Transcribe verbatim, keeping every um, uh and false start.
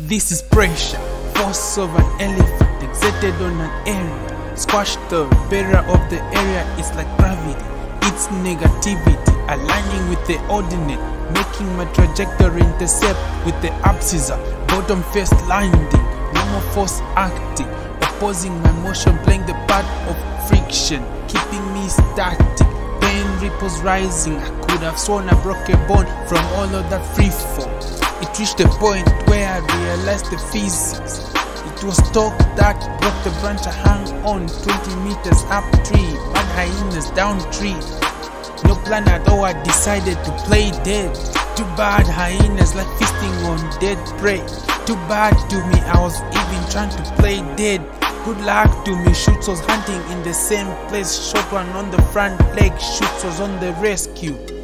This is pressure, force of an elephant exerted on an area. Squash the barrier of the area, it's like gravity. It's negativity, aligning with the ordinate, making my trajectory intercept with the abscissa. Bottom first landing, no more force acting, opposing my motion, playing the part of friction, keeping me static. Pain ripples rising, I could have sworn I broke a bone from all of that free fall. It reached a point where I realized the physics. It was talk that broke the branch I hung on, twenty meters up tree, bad hyenas down tree. No plan at all, I decided to play dead. Too bad hyenas like feasting on dead prey. Too bad to me, I was even trying to play dead. Good luck to me, Shoots was hunting in the same place. Shotgun on the front leg, Shoots was on the rescue.